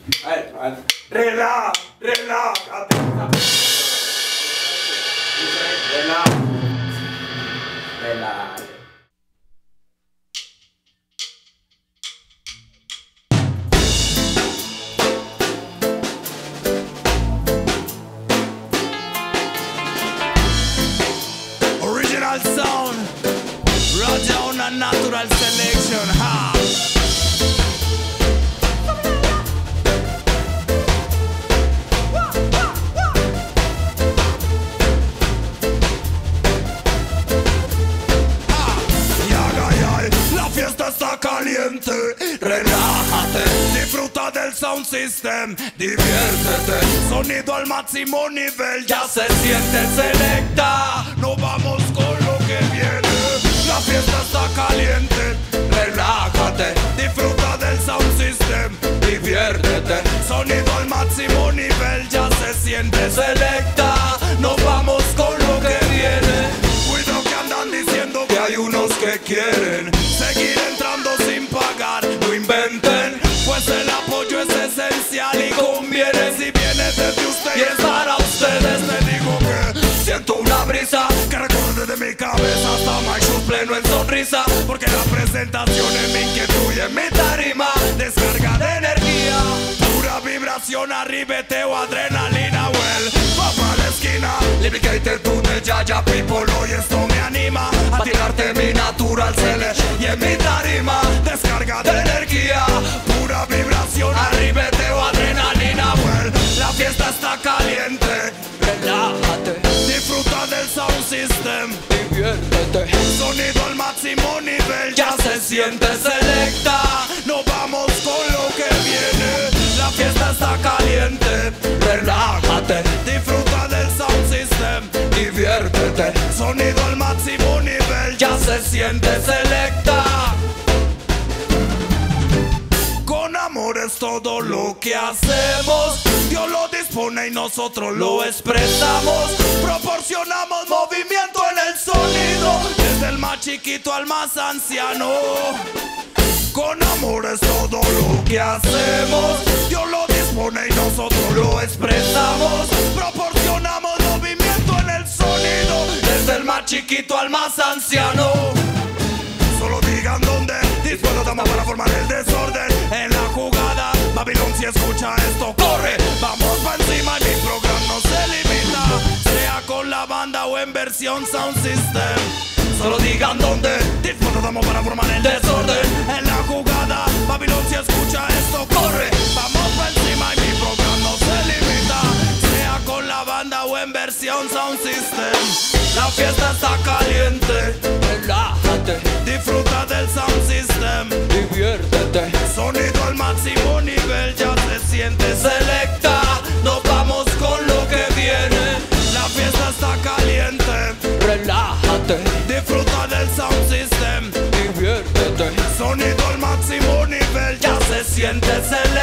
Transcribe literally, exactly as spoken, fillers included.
A ver, a ver. Relá, relájate. Relá. Relájate. Original sound, raw down and natural selection, ha. Caliente, relájate, disfruta del sound system, diviértete, sonido al máximo nivel, ya se siente selecta, no vamos con lo que viene, la fiesta está caliente, relájate, disfruta del sound system, diviértete, sonido al máximo nivel, ya se siente selecta, no vamos con lo que viene, cuidado que andan diciendo que hay unos que quieren seguir entrando sin pagar, no inventen, pues el apoyo es esencial y conviene si viene desde usted y es para ustedes. Les digo que siento una brisa que recorre desde mi cabeza hasta my shoes pleno en sonrisa, porque la presentación es mi inquietud y en mi tarima descarga de energía, pura vibración, arribeteo, adrenalina, well, va pa' la esquina, lubricated to the Yaya people, hoy esto me anima a tirarte mi natural cele y en mi tarima descarga de energía, pura vibración, arribeteo, adrenalina, well, la fiesta está caliente, relájate, disfruta del sound system, diviértete, sonido al máximo nivel, ya se siente selecta, no vamos con lo que viene, la fiesta está caliente, relájate, disfruta del sound system, diviértete, sonido al máximo nivel, ya se siente selecta. Con amor es todo lo que hacemos, Dios lo dispone y nosotros lo expresamos, proporcionamos movimiento en el sonido, desde el más chiquito al más anciano. Con amor es todo lo que hacemos, Dios lo dispone y nosotros lo expresamos, proporcionamos movimiento en el sonido, desde el más chiquito al más anciano. Solo digan dónde, dispuestos estamos para formar el desorden en la jugada. Babilón, si escucha esto, corre, vamos pa' encima y mi programa no se limita, sea con la banda o en versión sound system. Solo digan dónde, dispuestos estamos para formar el desorden en la jugada. Babilón, si escucha esto, corre, vamos pa' encima y mi programa no se limita, sea con la banda o en versión sound system. La fiesta está caliente, relájate, disfruta del sound system, diviértete, sonido al máximo nivel, ya se siente selecta, nos vamos con lo que viene, la fiesta está caliente, relájate, disfruta del sound system, diviértete, sonido al máximo nivel, ya se siente selecta.